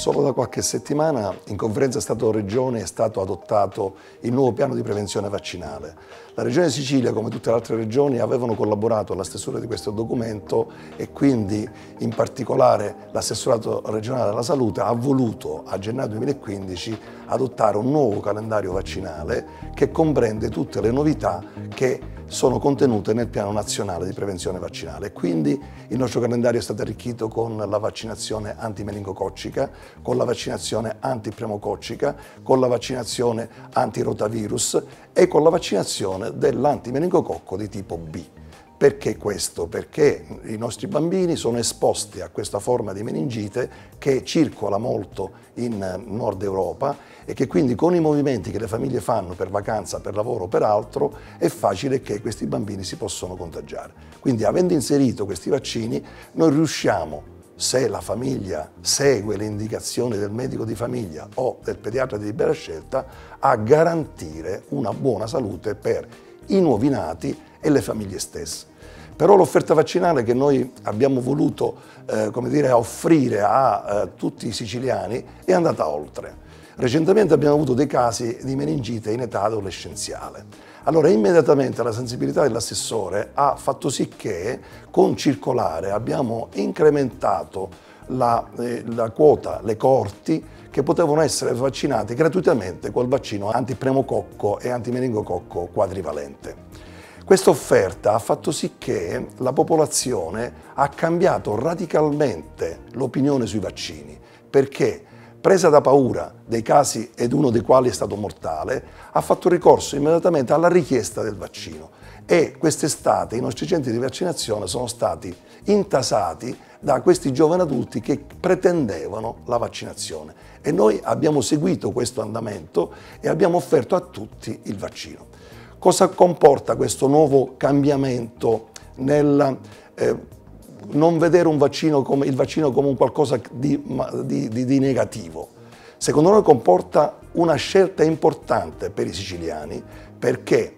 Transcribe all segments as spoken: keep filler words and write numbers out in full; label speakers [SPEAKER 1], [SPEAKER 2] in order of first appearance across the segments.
[SPEAKER 1] Solo da qualche settimana in conferenza Stato-Regioni è stato adottato il nuovo piano di prevenzione vaccinale. La Regione Sicilia, come tutte le altre regioni, avevano collaborato alla stesura di questo documento e quindi in particolare l'assessorato regionale della salute ha voluto a gennaio duemilaquindici adottare un nuovo calendario vaccinale che comprende tutte le novità che sono contenute nel piano nazionale di prevenzione vaccinale. Quindi il nostro calendario è stato arricchito con la vaccinazione antimeningococcica, con la vaccinazione antipneumococcica, con la vaccinazione antirotavirus e con la vaccinazione dell'antimeningococco di tipo B. Perché questo? Perché i nostri bambini sono esposti a questa forma di meningite che circola molto in Nord Europa e che quindi con i movimenti che le famiglie fanno per vacanza, per lavoro o per altro è facile che questi bambini si possano contagiare. Quindi avendo inserito questi vaccini noi riusciamo, se la famiglia segue le indicazioni del medico di famiglia o del pediatra di libera scelta, a garantire una buona salute per i nuovi nati e le famiglie stesse. Però l'offerta vaccinale che noi abbiamo voluto eh, come dire, offrire a eh, tutti i siciliani è andata oltre. Recentemente abbiamo avuto dei casi di meningite in età adolescenziale. Allora immediatamente la sensibilità dell'assessore ha fatto sì che con circolare abbiamo incrementato la, eh, la quota, le coorti che potevano essere vaccinati gratuitamente col vaccino antipneumococco e antimeningococco quadrivalente. Questa offerta ha fatto sì che la popolazione ha cambiato radicalmente l'opinione sui vaccini, perché presa da paura dei casi ed uno dei quali è stato mortale, ha fatto ricorso immediatamente alla richiesta del vaccino e quest'estate i nostri centri di vaccinazione sono stati intasati da questi giovani adulti che pretendevano la vaccinazione e noi abbiamo seguito questo andamento e abbiamo offerto a tutti il vaccino. Cosa comporta questo nuovo cambiamento nel eh, non vedere un vaccino come, il vaccino come un qualcosa di, di, di, di negativo? Secondo noi comporta una scelta importante per i siciliani perché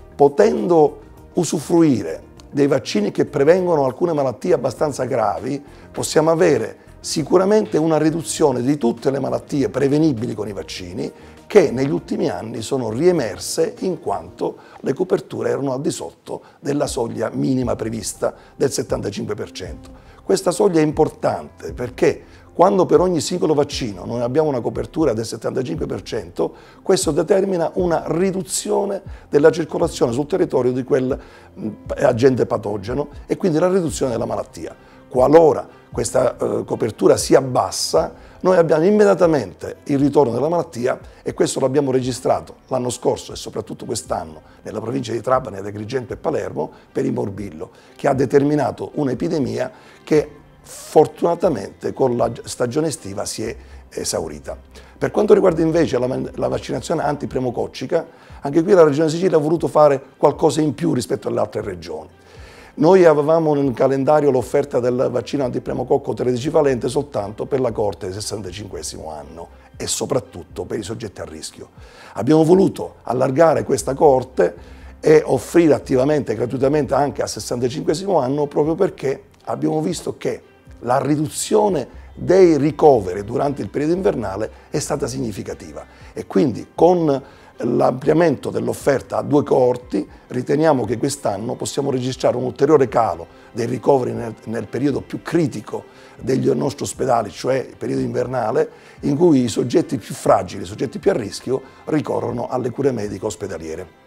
[SPEAKER 1] potendo usufruire dei vaccini che prevengono alcune malattie abbastanza gravi possiamo avere sicuramente una riduzione di tutte le malattie prevenibili con i vaccini che negli ultimi anni sono riemerse in quanto le coperture erano al di sotto della soglia minima prevista del settantacinque per cento. Questa soglia è importante perché quando per ogni singolo vaccino noi abbiamo una copertura del settantacinque per cento, questo determina una riduzione della circolazione sul territorio di quel agente patogeno e quindi la riduzione della malattia. Qualora questa eh, copertura si abbassa, noi abbiamo immediatamente il ritorno della malattia e questo l'abbiamo registrato l'anno scorso e soprattutto quest'anno nella provincia di Trapani, ad Agrigento e Palermo per il morbillo, che ha determinato un'epidemia che fortunatamente con la stagione estiva si è esaurita. Per quanto riguarda invece la, la vaccinazione antipneumococcica, anche qui la Regione Sicilia ha voluto fare qualcosa in più rispetto alle altre regioni. Noi avevamo nel calendario l'offerta del vaccino antipneumococco tredici valente soltanto per la coorte del sessantacinquesimo anno e soprattutto per i soggetti a rischio. Abbiamo voluto allargare questa coorte e offrire attivamente e gratuitamente anche al sessantacinquesimo anno proprio perché abbiamo visto che la riduzione dei ricoveri durante il periodo invernale è stata significativa e quindi con l'ampliamento dell'offerta a due coorti riteniamo che quest'anno possiamo registrare un ulteriore calo dei ricoveri nel, nel periodo più critico degli nostri ospedali, cioè il periodo invernale, in cui i soggetti più fragili, i soggetti più a rischio ricorrono alle cure mediche ospedaliere.